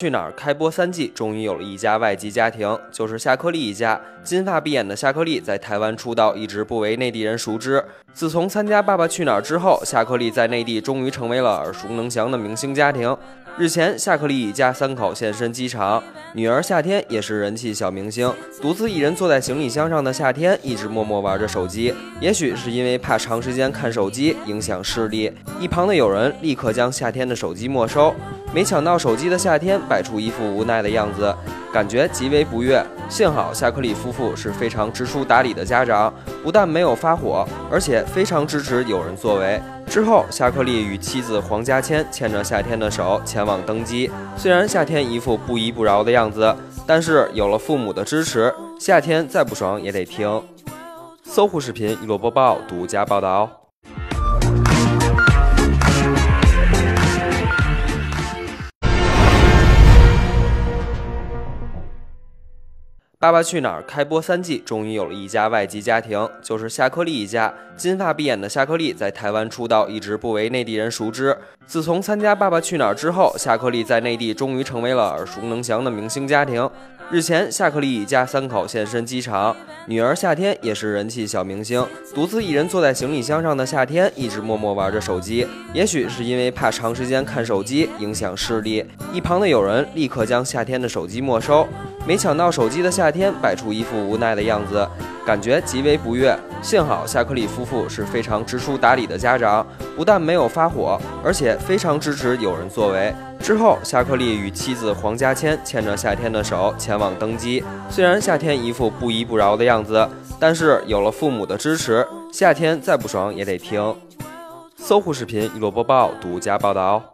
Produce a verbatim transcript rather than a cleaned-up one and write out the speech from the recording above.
去哪儿开播三季，终于有了一家外籍家庭，就是夏克立一家。金发碧眼的夏克立在台湾出道，一直不为内地人熟知。自从参加《爸爸去哪儿》之后，夏克立在内地终于成为了耳熟能详的明星家庭。日前，夏克立一家三口现身机场，女儿夏天也是人气小明星，独自一人坐在行李箱上的夏天一直默默玩着手机。也许是因为怕长时间看手机影响视力，一旁的友人立刻将夏天的手机没收。没抢到手机的夏天摆出一副无奈的样子，感觉极为不悦。幸好夏克立夫妇是非常知书达理的家长，不但没有发火，而且非常支持友人作为。之后，夏克立与妻子黄家千牵着夏天的手前往登机。虽然夏天一副不依不饶的样子，但是有了父母的支持，夏天再不爽也得听。搜狐视频娱乐播报独家报道。《爸爸去哪儿》开播三季，终于有了一家外籍家庭，就是夏克立一家。金发碧眼的夏克立在台湾出道，一直不为内地人熟知。自从参加《爸爸去哪儿》之后，夏克立在内地终于成为了耳熟能详的明星家庭。日前，夏克立一家三口现身机场，女儿夏天也是人气小明星，独自一人坐在行李箱上的夏天一直默默玩着手机。也许是因为怕长时间看手机影响视力，一旁的友人立刻将夏天的手机没收。没抢到手机的夏天摆出一副无奈的样子，感觉极为不悦。幸好夏克立夫妇是非常知书达理的家长，不但没有发火，而且非常支持友人作为。之后，夏克立与妻子黄家千牵着夏天的手前往登机。虽然夏天一副不依不饶的样子，但是有了父母的支持，夏天再不爽也得听。搜狐视频娱乐播报独家报道。